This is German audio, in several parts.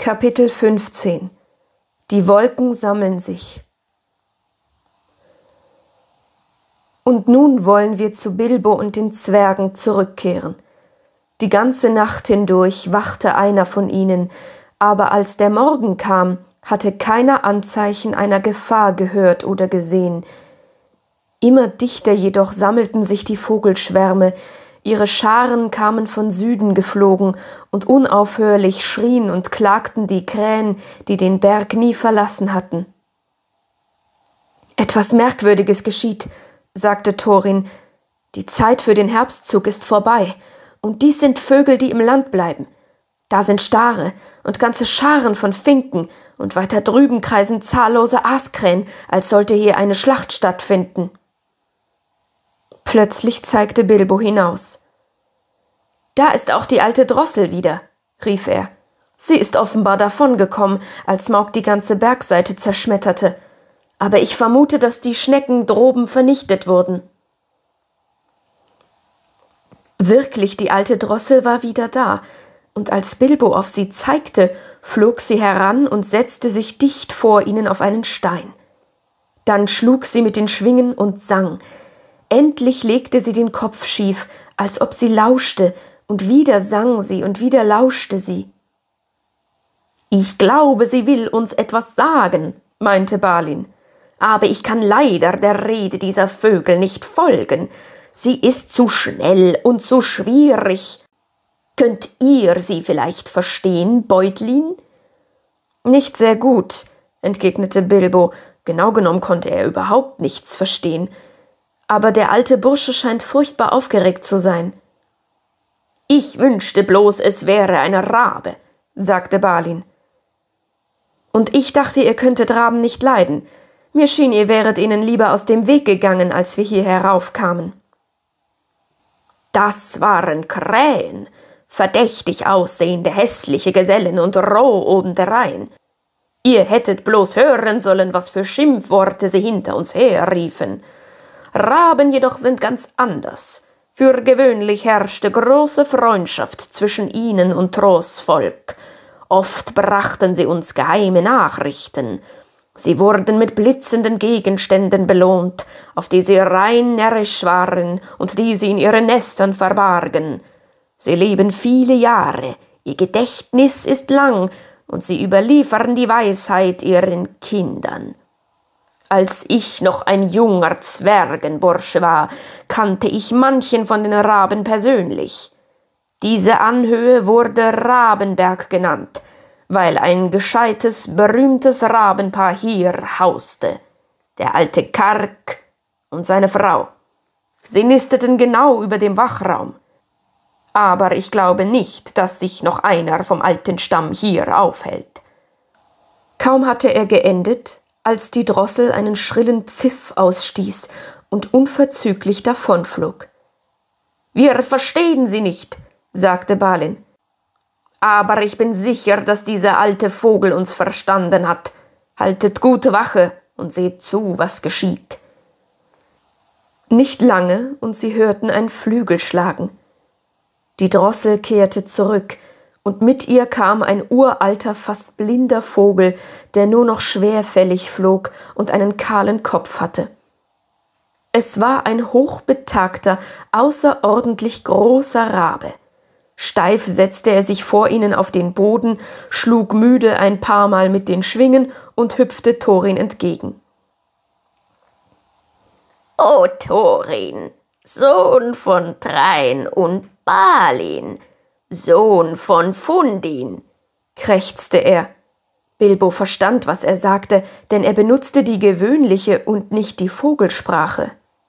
Kapitel 15 Die Wolken sammeln sich. Und nun wollen wir zu Bilbo und den Zwergen zurückkehren. Die ganze Nacht hindurch wachte einer von ihnen, aber als der Morgen kam, hatte keiner Anzeichen einer Gefahr gehört oder gesehen. Immer dichter jedoch sammelten sich die Vogelschwärme, ihre Scharen kamen von Süden geflogen, und unaufhörlich schrien und klagten die Krähen, die den Berg nie verlassen hatten. »Etwas Merkwürdiges geschieht«, sagte Thorin. »Die Zeit für den Herbstzug ist vorbei, und dies sind Vögel, die im Land bleiben. Da sind Stare und ganze Scharen von Finken, und weiter drüben kreisen zahllose Aaskrähen, als sollte hier eine Schlacht stattfinden.« Plötzlich zeigte Bilbo hinaus. »Da ist auch die alte Drossel wieder«, rief er. »Sie ist offenbar davongekommen, als Smaug die ganze Bergseite zerschmetterte. Aber ich vermute, dass die Schnecken droben vernichtet wurden.« Wirklich, die alte Drossel war wieder da, und als Bilbo auf sie zeigte, flog sie heran und setzte sich dicht vor ihnen auf einen Stein. Dann schlug sie mit den Schwingen und sang. Endlich legte sie den Kopf schief, als ob sie lauschte, und wieder sang sie und wieder lauschte sie. »Ich glaube, sie will uns etwas sagen«, meinte Balin, »aber ich kann leider der Rede dieser Vögel nicht folgen. Sie ist zu schnell und zu schwierig. Könnt ihr sie vielleicht verstehen, Beutlin?« »Nicht sehr gut«, entgegnete Bilbo. Genau genommen konnte er überhaupt nichts verstehen. Aber der alte Bursche scheint furchtbar aufgeregt zu sein. »Ich wünschte bloß, es wäre ein Rabe«, sagte Balin. »Und ich dachte, ihr könntet Raben nicht leiden. Mir schien, ihr wäret ihnen lieber aus dem Weg gegangen, als wir hier heraufkamen.« »Das waren Krähen, verdächtig aussehende, hässliche Gesellen und roh obendrein. Ihr hättet bloß hören sollen, was für Schimpfworte sie hinter uns herriefen. Raben jedoch sind ganz anders. Für gewöhnlich herrschte große Freundschaft zwischen ihnen und Tros Volk. Oft brachten sie uns geheime Nachrichten. Sie wurden mit blitzenden Gegenständen belohnt, auf die sie rein närrisch waren und die sie in ihren Nestern verbargen. Sie leben viele Jahre, ihr Gedächtnis ist lang, und sie überliefern die Weisheit ihren Kindern. Als ich noch ein junger Zwergenbursche war, kannte ich manchen von den Raben persönlich. Diese Anhöhe wurde Rabenberg genannt, weil ein gescheites, berühmtes Rabenpaar hier hauste, der alte Kark und seine Frau. Sie nisteten genau über dem Wachraum. Aber ich glaube nicht, dass sich noch einer vom alten Stamm hier aufhält.« Kaum hatte er geendet, als die Drossel einen schrillen Pfiff ausstieß und unverzüglich davonflog. »Wir verstehen sie nicht«, sagte Balin. »Aber ich bin sicher, dass dieser alte Vogel uns verstanden hat. Haltet gute Wache und seht zu, was geschieht.« Nicht lange, und sie hörten ein Flügel schlagen. Die Drossel kehrte zurück, und mit ihr kam ein uralter, fast blinder Vogel, der nur noch schwerfällig flog und einen kahlen Kopf hatte. Es war ein hochbetagter, außerordentlich großer Rabe. Steif setzte er sich vor ihnen auf den Boden, schlug müde ein paar Mal mit den Schwingen und hüpfte Thorin entgegen. »O Thorin, Sohn von Thrain und Balin, Sohn von Fundin«, krächzte er. Bilbo verstand, was er sagte, denn er benutzte die gewöhnliche und nicht die Vogelsprache.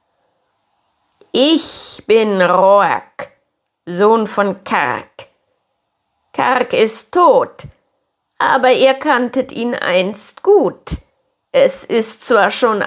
»Ich bin Roark, Sohn von Kark. Kark ist tot, aber ihr kanntet ihn einst gut. Es ist zwar schon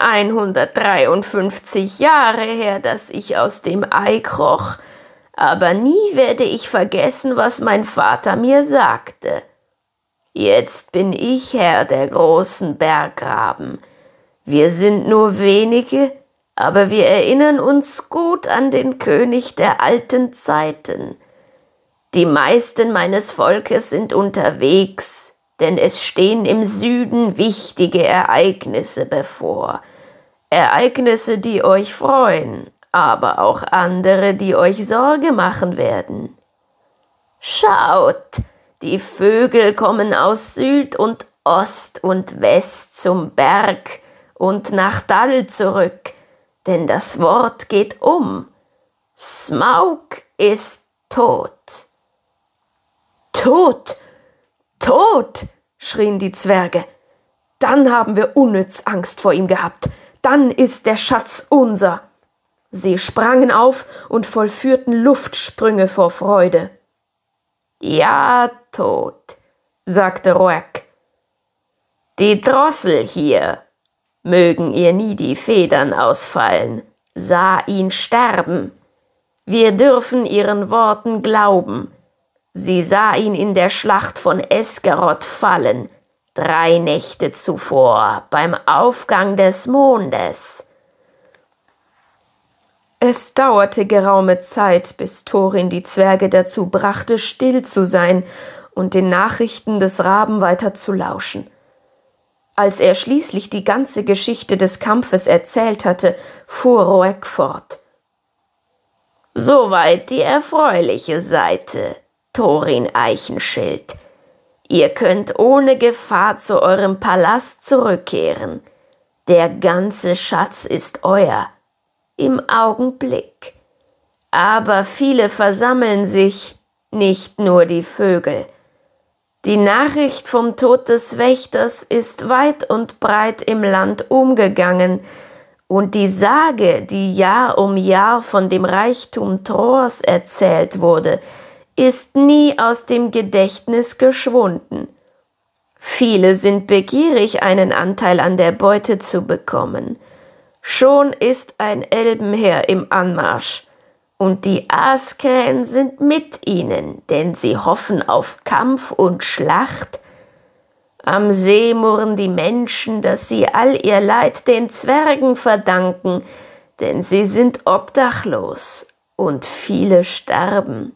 153 Jahre her, dass ich aus dem Ei kroch, aber nie werde ich vergessen, was mein Vater mir sagte. Jetzt bin ich Herr der großen Bergraben. Wir sind nur wenige, aber wir erinnern uns gut an den König der alten Zeiten. Die meisten meines Volkes sind unterwegs, denn es stehen im Süden wichtige Ereignisse bevor. Ereignisse, die euch freuen, aber auch andere, die euch Sorge machen werden. Schaut, die Vögel kommen aus Süd und Ost und West zum Berg und nach Dall zurück, denn das Wort geht um. Smaug ist tot. Tot! Tot! Schrien die Zwerge. Dann haben wir unnütz Angst vor ihm gehabt. Dann ist der Schatz unser. Sie sprangen auf und vollführten Luftsprünge vor Freude. Ja, tot, sagte Roeg. Die Drossel hier, mögen ihr nie die Federn ausfallen, sah ihn sterben. Wir dürfen ihren Worten glauben. Sie sah ihn in der Schlacht von Esgaroth fallen, 3 Nächte zuvor, beim Aufgang des Mondes. Es dauerte geraume Zeit, bis Thorin die Zwerge dazu brachte, still zu sein und den Nachrichten des Raben weiter zu lauschen. Als er schließlich die ganze Geschichte des Kampfes erzählt hatte, fuhr Roeg fort. Soweit die erfreuliche Seite, Thorin Eichenschild. Ihr könnt ohne Gefahr zu eurem Palast zurückkehren. Der ganze Schatz ist euer. Im Augenblick. Aber viele versammeln sich, nicht nur die Vögel. Die Nachricht vom Tod des Wächters ist weit und breit im Land umgegangen, und die Sage, die Jahr um Jahr von dem Reichtum Troors erzählt wurde, ist nie aus dem Gedächtnis geschwunden. Viele sind begierig, einen Anteil an der Beute zu bekommen. Schon ist ein Elbenheer im Anmarsch, und die Aaskrähen sind mit ihnen, denn sie hoffen auf Kampf und Schlacht. Am See murren die Menschen, dass sie all ihr Leid den Zwergen verdanken, denn sie sind obdachlos, und viele sterben.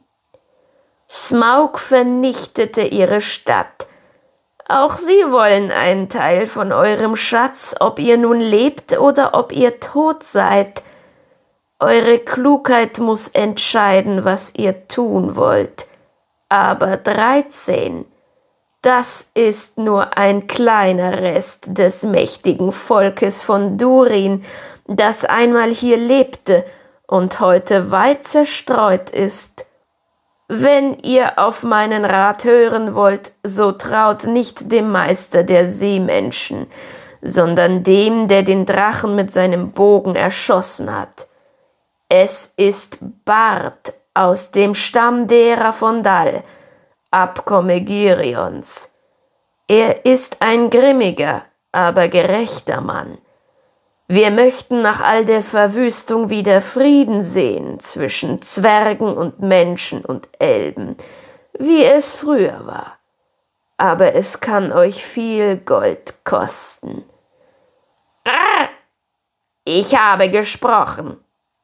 Smaug vernichtete ihre Stadt. Auch sie wollen einen Teil von eurem Schatz, ob ihr nun lebt oder ob ihr tot seid. Eure Klugheit muss entscheiden, was ihr tun wollt. Aber 13, das ist nur ein kleiner Rest des mächtigen Volkes von Durin, das einmal hier lebte und heute weit zerstreut ist. Wenn ihr auf meinen Rat hören wollt, so traut nicht dem Meister der Seemenschen, sondern dem, der den Drachen mit seinem Bogen erschossen hat. Es ist Bard aus dem Stamm derer von Dall, Abkomme Girions. Er ist ein grimmiger, aber gerechter Mann. Wir möchten nach all der Verwüstung wieder Frieden sehen zwischen Zwergen und Menschen und Elben, wie es früher war. Aber es kann euch viel Gold kosten. Ich habe gesprochen.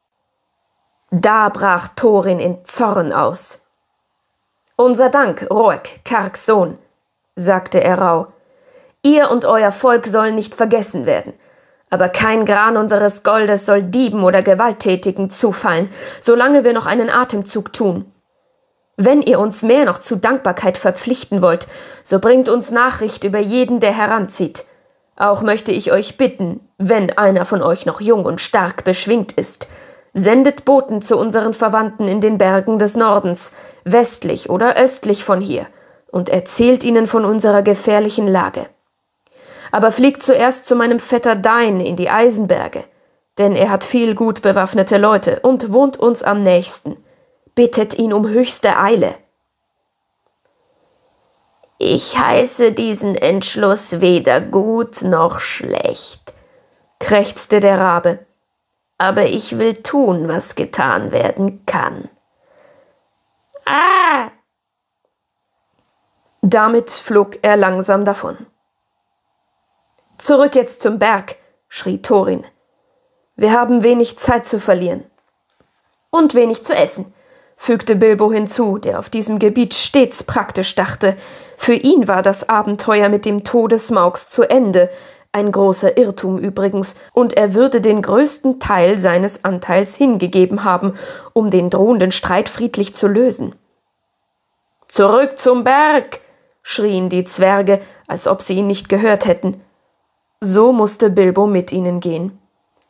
Da brach Thorin in Zorn aus. »Unser Dank, Roeg, Kargs Sohn«, sagte er rauh. »Ihr und euer Volk sollen nicht vergessen werden. Aber kein Gran unseres Goldes soll Dieben oder Gewalttätigen zufallen, solange wir noch einen Atemzug tun. Wenn ihr uns mehr noch zu Dankbarkeit verpflichten wollt, so bringt uns Nachricht über jeden, der heranzieht. Auch möchte ich euch bitten, wenn einer von euch noch jung und stark beschwingt ist, sendet Boten zu unseren Verwandten in den Bergen des Nordens, westlich oder östlich von hier, und erzählt ihnen von unserer gefährlichen Lage. Aber fliegt zuerst zu meinem Vetter Dain in die Eisenberge, denn er hat viel gut bewaffnete Leute und wohnt uns am nächsten. Bittet ihn um höchste Eile.« »Ich heiße diesen Entschluss weder gut noch schlecht«, krächzte der Rabe. »Aber ich will tun, was getan werden kann.« Damit flog er langsam davon. »Zurück jetzt zum Berg«, schrie Thorin. »Wir haben wenig Zeit zu verlieren.« »Und wenig zu essen. fügte Bilbo hinzu, der auf diesem Gebiet stets praktisch dachte. Für ihn war das Abenteuer mit dem Tode Smaugs zu Ende, ein großer Irrtum übrigens, und er würde den größten Teil seines Anteils hingegeben haben, um den drohenden Streit friedlich zu lösen. »Zurück zum Berg!« schrien die Zwerge, als ob sie ihn nicht gehört hätten. So musste Bilbo mit ihnen gehen.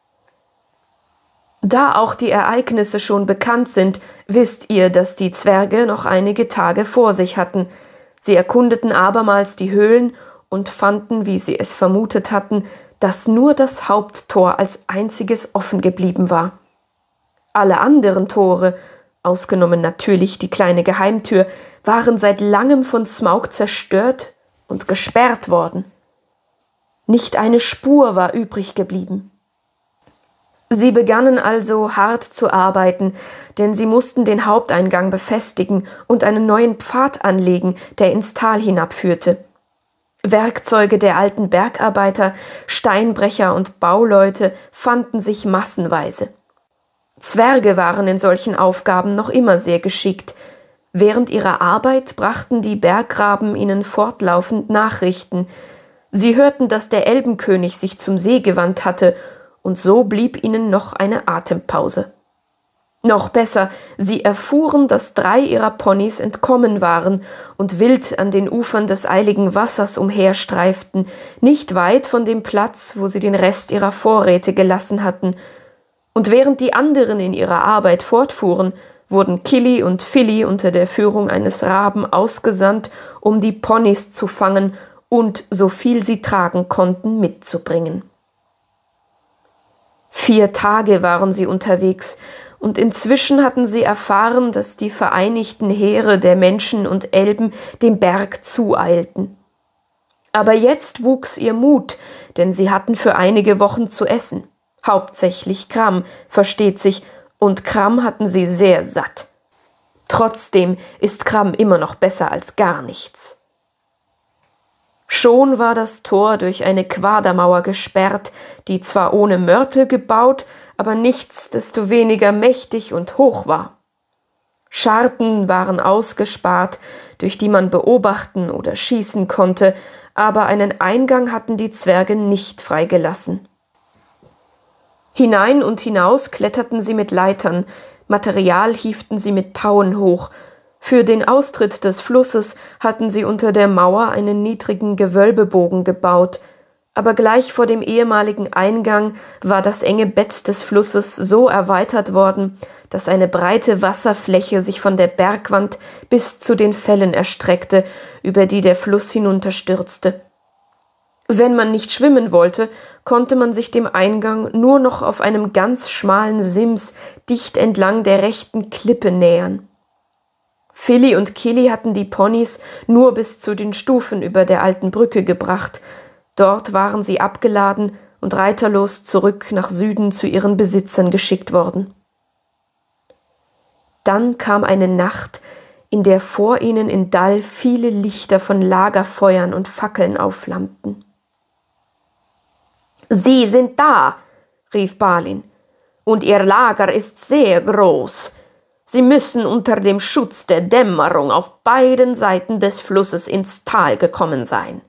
Da auch die Ereignisse schon bekannt sind, wisst ihr, dass die Zwerge noch einige Tage vor sich hatten. Sie erkundeten abermals die Höhlen und fanden, wie sie es vermutet hatten, dass nur das Haupttor als einziges offen geblieben war. Alle anderen Tore, ausgenommen natürlich die kleine Geheimtür, waren seit langem von Smaug zerstört und gesperrt worden. Nicht eine Spur war übrig geblieben. Sie begannen also hart zu arbeiten, denn sie mussten den Haupteingang befestigen und einen neuen Pfad anlegen, der ins Tal hinabführte. Werkzeuge der alten Bergarbeiter, Steinbrecher und Bauleute fanden sich massenweise. Zwerge waren in solchen Aufgaben noch immer sehr geschickt. Während ihrer Arbeit brachten die Berggraben ihnen fortlaufend Nachrichten. Sie hörten, dass der Elbenkönig sich zum See gewandt hatte, und so blieb ihnen noch eine Atempause. Noch besser, sie erfuhren, dass 3 ihrer Ponys entkommen waren und wild an den Ufern des eiligen Wassers umherstreiften, nicht weit von dem Platz, wo sie den Rest ihrer Vorräte gelassen hatten. Und während die anderen in ihrer Arbeit fortfuhren, wurden Kili und Fili unter der Führung eines Raben ausgesandt, um die Ponys zu fangen und, so viel sie tragen konnten, mitzubringen. 4 Tage waren sie unterwegs, und inzwischen hatten sie erfahren, dass die vereinigten Heere der Menschen und Elben dem Berg zueilten. Aber jetzt wuchs ihr Mut, denn sie hatten für einige Wochen zu essen. Hauptsächlich Kram, versteht sich, und Kram hatten sie sehr satt. Trotzdem ist Kram immer noch besser als gar nichts. Schon war das Tor durch eine Quadermauer gesperrt, die zwar ohne Mörtel gebaut, aber nichtsdestoweniger mächtig und hoch war. Scharten waren ausgespart, durch die man beobachten oder schießen konnte, aber einen Eingang hatten die Zwerge nicht freigelassen. Hinein und hinaus kletterten sie mit Leitern, Material hieften sie mit Tauen hoch. Für den Austritt des Flusses hatten sie unter der Mauer einen niedrigen Gewölbebogen gebaut, aber gleich vor dem ehemaligen Eingang war das enge Bett des Flusses so erweitert worden, dass eine breite Wasserfläche sich von der Bergwand bis zu den Fällen erstreckte, über die der Fluss hinunterstürzte. Wenn man nicht schwimmen wollte, konnte man sich dem Eingang nur noch auf einem ganz schmalen Sims dicht entlang der rechten Klippe nähern. Fili und Kili hatten die Ponys nur bis zu den Stufen über der alten Brücke gebracht. Dort waren sie abgeladen und reiterlos zurück nach Süden zu ihren Besitzern geschickt worden. Dann kam eine Nacht, in der vor ihnen in Dall viele Lichter von Lagerfeuern und Fackeln aufflammten. »Sie sind da«, rief Balin, »und ihr Lager ist sehr groß. Sie müssen unter dem Schutz der Dämmerung auf beiden Seiten des Flusses ins Tal gekommen sein.«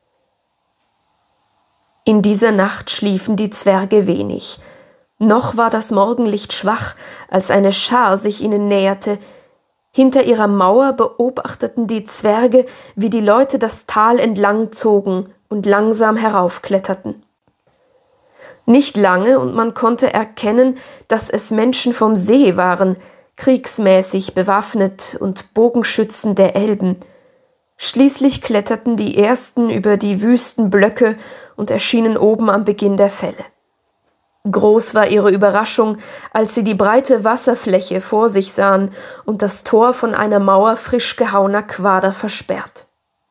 In dieser Nacht schliefen die Zwerge wenig. Noch war das Morgenlicht schwach, als eine Schar sich ihnen näherte. Hinter ihrer Mauer beobachteten die Zwerge, wie die Leute das Tal entlang zogen und langsam heraufkletterten. Nicht lange, und man konnte erkennen, dass es Menschen vom See waren, kriegsmäßig bewaffnet und Bogenschützen der Elben. Schließlich kletterten die ersten über die wüsten Blöcke und erschienen oben am Beginn der Fälle. Groß war ihre Überraschung, als sie die breite Wasserfläche vor sich sahen und das Tor von einer Mauer frisch gehauener Quader versperrt.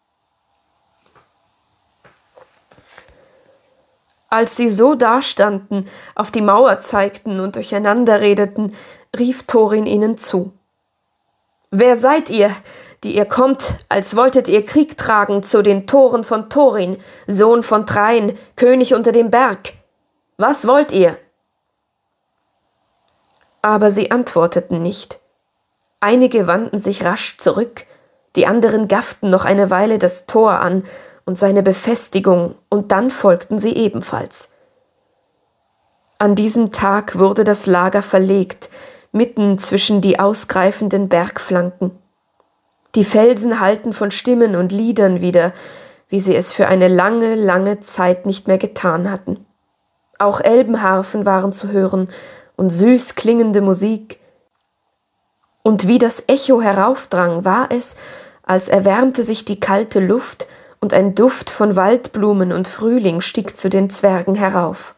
Als sie so dastanden, auf die Mauer zeigten und durcheinander redeten, rief Thorin ihnen zu. »Wer seid ihr, die ihr kommt, als wolltet ihr Krieg tragen zu den Toren von Thorin, Sohn von Thrain, König unter dem Berg? Was wollt ihr?« Aber sie antworteten nicht. Einige wandten sich rasch zurück, die anderen gafften noch eine Weile das Tor an und seine Befestigung, und dann folgten sie ebenfalls. An diesem Tag wurde das Lager verlegt, mitten zwischen die ausgreifenden Bergflanken. Die Felsen hallten von Stimmen und Liedern wieder, wie sie es für eine lange, lange Zeit nicht mehr getan hatten. Auch Elbenharfen waren zu hören und süß klingende Musik. Und wie das Echo heraufdrang, war es, als erwärmte sich die kalte Luft und ein Duft von Waldblumen und Frühling stieg zu den Zwergen herauf.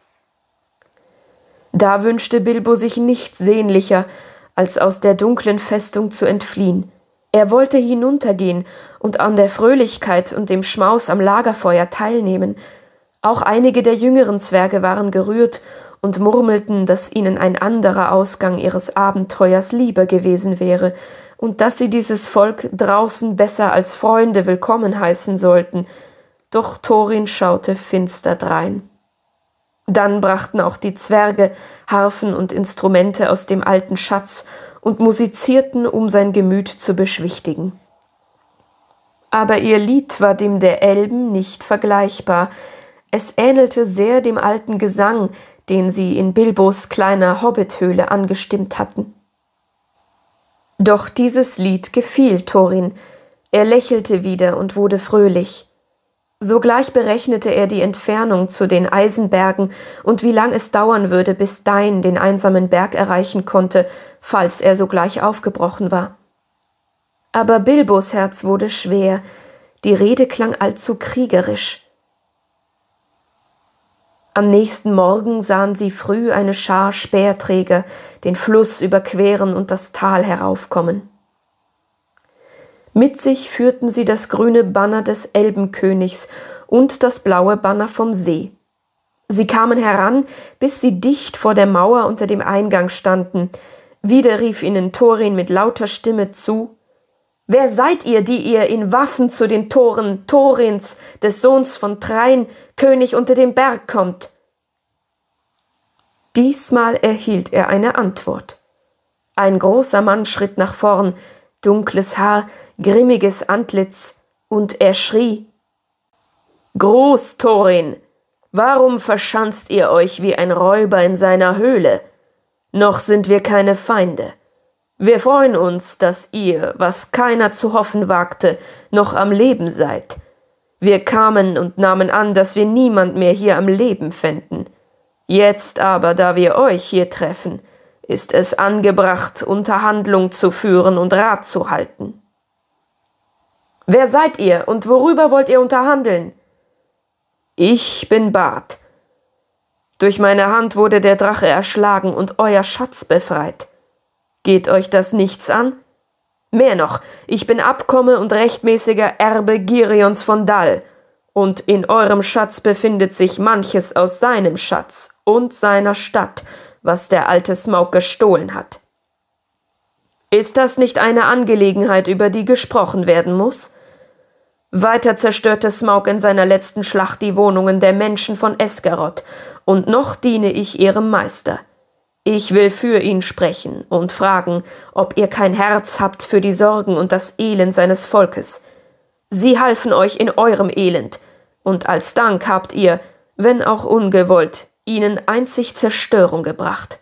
Da wünschte Bilbo sich nichts sehnlicher, als aus der dunklen Festung zu entfliehen. Er wollte hinuntergehen und an der Fröhlichkeit und dem Schmaus am Lagerfeuer teilnehmen. Auch einige der jüngeren Zwerge waren gerührt und murmelten, dass ihnen ein anderer Ausgang ihres Abenteuers lieber gewesen wäre und dass sie dieses Volk draußen besser als Freunde willkommen heißen sollten. Doch Thorin schaute finster drein. Dann brachten auch die Zwerge Harfen und Instrumente aus dem alten Schatz und musizierten, um sein Gemüt zu beschwichtigen. Aber ihr Lied war dem der Elben nicht vergleichbar. Es ähnelte sehr dem alten Gesang, den sie in Bilbos kleiner Hobbithöhle angestimmt hatten. Doch dieses Lied gefiel Thorin. Er lächelte wieder und wurde fröhlich. Sogleich berechnete er die Entfernung zu den Eisenbergen und wie lang es dauern würde, bis Dain den einsamen Berg erreichen konnte, falls er sogleich aufgebrochen war. Aber Bilbos Herz wurde schwer, die Rede klang allzu kriegerisch. Am nächsten Morgen sahen sie früh eine Schar Speerträger den Fluss überqueren und das Tal heraufkommen. Mit sich führten sie das grüne Banner des Elbenkönigs und das blaue Banner vom See. Sie kamen heran, bis sie dicht vor der Mauer unter dem Eingang standen. Wieder rief ihnen Thorin mit lauter Stimme zu: »Wer seid ihr, die ihr in Waffen zu den Toren Thorins, des Sohns von Thrain, König unter dem Berg, kommt?« Diesmal erhielt er eine Antwort. Ein großer Mann schritt nach vorn, dunkles Haar, grimmiges Antlitz, und er schrie: »Gruß, Thorin! Warum verschanzt ihr euch wie ein Räuber in seiner Höhle? Noch sind wir keine Feinde. Wir freuen uns, dass ihr, was keiner zu hoffen wagte, noch am Leben seid. Wir kamen und nahmen an, dass wir niemand mehr hier am Leben fänden. Jetzt aber, da wir euch hier treffen, ist es angebracht, Unterhandlung zu führen und Rat zu halten.« »Wer seid ihr und worüber wollt ihr unterhandeln?« »Ich bin Bart. Durch meine Hand wurde der Drache erschlagen und euer Schatz befreit. Geht euch das nichts an? Mehr noch, ich bin Abkomme und rechtmäßiger Erbe Girions von Dall, und in eurem Schatz befindet sich manches aus seinem Schatz und seiner Stadt, was der alte Smaug gestohlen hat. Ist das nicht eine Angelegenheit, über die gesprochen werden muss? Weiter zerstörte Smaug in seiner letzten Schlacht die Wohnungen der Menschen von Esgaroth, und noch diene ich ihrem Meister. Ich will für ihn sprechen und fragen, ob ihr kein Herz habt für die Sorgen und das Elend seines Volkes. Sie halfen euch in eurem Elend, und als Dank habt ihr, wenn auch ungewollt, ihnen einzig Zerstörung gebracht.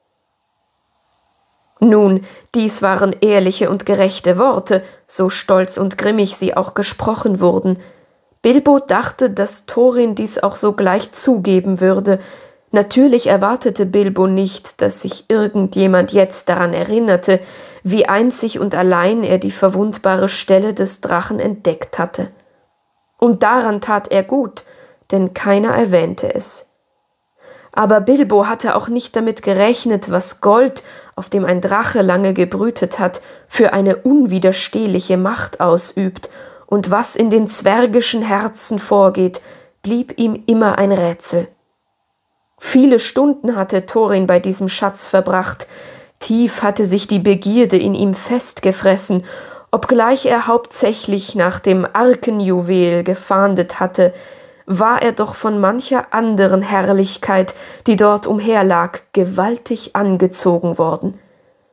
Nun, dies waren ehrliche und gerechte Worte, so stolz und grimmig sie auch gesprochen wurden. Bilbo dachte, dass Thorin dies auch sogleich zugeben würde. Natürlich erwartete Bilbo nicht, dass sich irgendjemand jetzt daran erinnerte, wie einzig und allein er die verwundbare Stelle des Drachen entdeckt hatte. Und daran tat er gut, denn keiner erwähnte es. Aber Bilbo hatte auch nicht damit gerechnet, was Gold, auf dem ein Drache lange gebrütet hat, für eine unwiderstehliche Macht ausübt, und was in den zwergischen Herzen vorgeht, blieb ihm immer ein Rätsel. Viele Stunden hatte Thorin bei diesem Schatz verbracht, tief hatte sich die Begierde in ihm festgefressen, obgleich er hauptsächlich nach dem Arkenjuwel gefahndet hatte, war er doch von mancher anderen Herrlichkeit, die dort umherlag, gewaltig angezogen worden.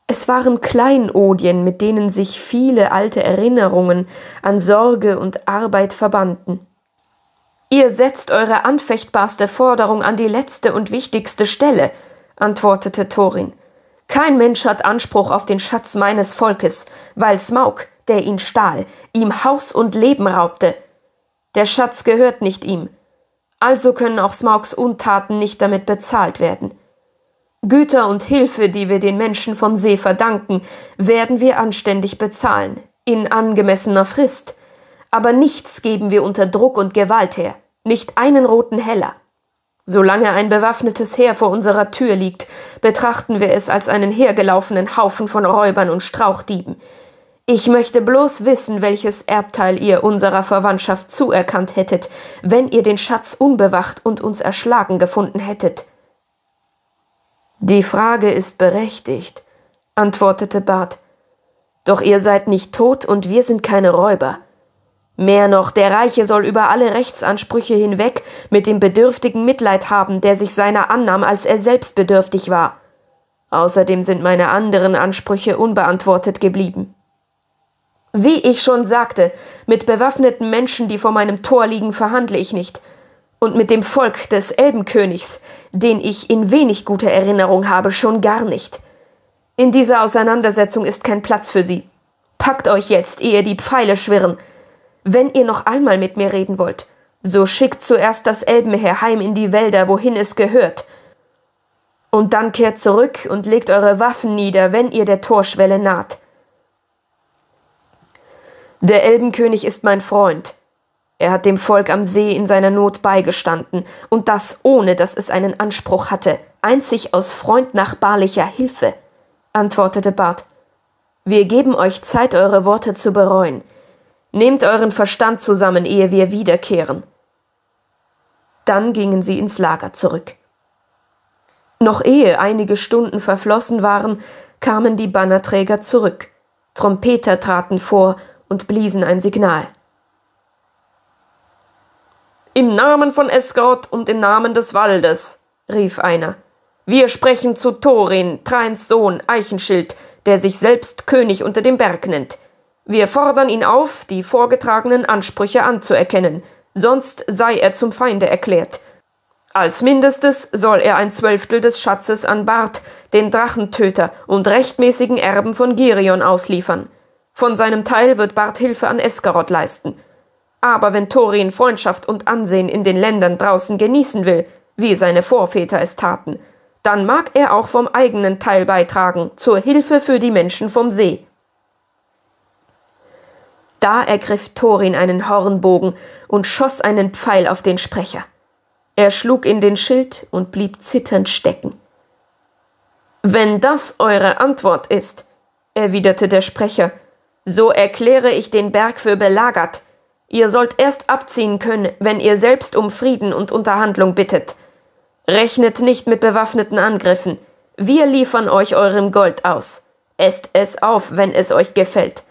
Es waren Kleinodien, mit denen sich viele alte Erinnerungen an Sorge und Arbeit verbanden. »Ihr setzt eure anfechtbarste Forderung an die letzte und wichtigste Stelle«, antwortete Thorin. »Kein Mensch hat Anspruch auf den Schatz meines Volkes, weil Smaug, der ihn stahl, ihm Haus und Leben raubte. Der Schatz gehört nicht ihm, also können auch Smaugs Untaten nicht damit bezahlt werden. Güter und Hilfe, die wir den Menschen vom See verdanken, werden wir anständig bezahlen, in angemessener Frist. Aber nichts geben wir unter Druck und Gewalt her, nicht einen roten Heller. Solange ein bewaffnetes Heer vor unserer Tür liegt, betrachten wir es als einen hergelaufenen Haufen von Räubern und Strauchdieben. Ich möchte bloß wissen, welches Erbteil ihr unserer Verwandtschaft zuerkannt hättet, wenn ihr den Schatz unbewacht und uns erschlagen gefunden hättet.« »Die Frage ist berechtigt«, antwortete Bart. »Doch ihr seid nicht tot und wir sind keine Räuber. Mehr noch, der Reiche soll über alle Rechtsansprüche hinweg mit dem Bedürftigen Mitleid haben, der sich seiner annahm, als er selbst bedürftig war. Außerdem sind meine anderen Ansprüche unbeantwortet geblieben. Wie ich schon sagte, mit bewaffneten Menschen, die vor meinem Tor liegen, verhandle ich nicht. Und mit dem Volk des Elbenkönigs, den ich in wenig guter Erinnerung habe, schon gar nicht. In dieser Auseinandersetzung ist kein Platz für sie. Packt euch jetzt, ehe die Pfeile schwirren. Wenn ihr noch einmal mit mir reden wollt, so schickt zuerst das Elbenheer heim in die Wälder, wohin es gehört. Und dann kehrt zurück und legt eure Waffen nieder, wenn ihr der Torschwelle naht. Der Elbenkönig ist mein Freund. Er hat dem Volk am See in seiner Not beigestanden, und das ohne, dass es einen Anspruch hatte, einzig aus freundnachbarlicher Hilfe«, antwortete Bart. »Wir geben euch Zeit, eure Worte zu bereuen. Nehmt euren Verstand zusammen, ehe wir wiederkehren.« Dann gingen sie ins Lager zurück. Noch ehe einige Stunden verflossen waren, kamen die Bannerträger zurück. Trompeter traten vor und bliesen ein Signal. »Im Namen von Esgard und im Namen des Waldes«, rief einer. »Wir sprechen zu Thorin, Trains Sohn, Eichenschild, der sich selbst König unter dem Berg nennt. Wir fordern ihn auf, die vorgetragenen Ansprüche anzuerkennen, sonst sei er zum Feinde erklärt. Als Mindestes soll er 1/12 des Schatzes an Bart, den Drachentöter und rechtmäßigen Erben von Girion, ausliefern. Von seinem Teil wird Bart Hilfe an Esgaroth leisten. Aber wenn Thorin Freundschaft und Ansehen in den Ländern draußen genießen will, wie seine Vorväter es taten, dann mag er auch vom eigenen Teil beitragen, zur Hilfe für die Menschen vom See.« Da ergriff Thorin einen Hornbogen und schoss einen Pfeil auf den Sprecher. Er schlug in den Schild und blieb zitternd stecken. »Wenn das eure Antwort ist«, erwiderte der Sprecher, »so erkläre ich den Berg für belagert. Ihr sollt erst abziehen können, wenn ihr selbst um Frieden und Unterhandlung bittet. Rechnet nicht mit bewaffneten Angriffen. Wir liefern euch eurem Gold aus. Esst es auf, wenn es euch gefällt.«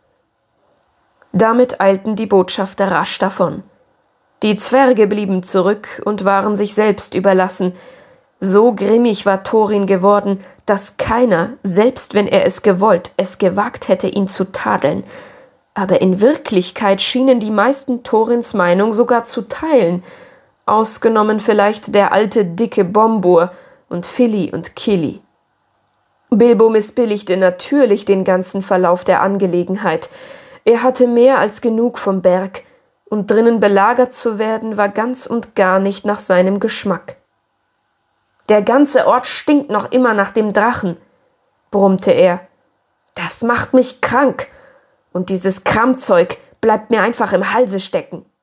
Damit eilten die Botschafter rasch davon. Die Zwerge blieben zurück und waren sich selbst überlassen. So grimmig war Thorin geworden, dass keiner, selbst wenn er es gewollt, es gewagt hätte, ihn zu tadeln. Aber in Wirklichkeit schienen die meisten Thorins Meinung sogar zu teilen, ausgenommen vielleicht der alte dicke Bombur und Fili und Kili. Bilbo missbilligte natürlich den ganzen Verlauf der Angelegenheit. Er hatte mehr als genug vom Berg, und drinnen belagert zu werden, war ganz und gar nicht nach seinem Geschmack. »Der ganze Ort stinkt noch immer nach dem Drachen«, brummte er. »Das macht mich krank, und dieses Kramzeug bleibt mir einfach im Halse stecken.«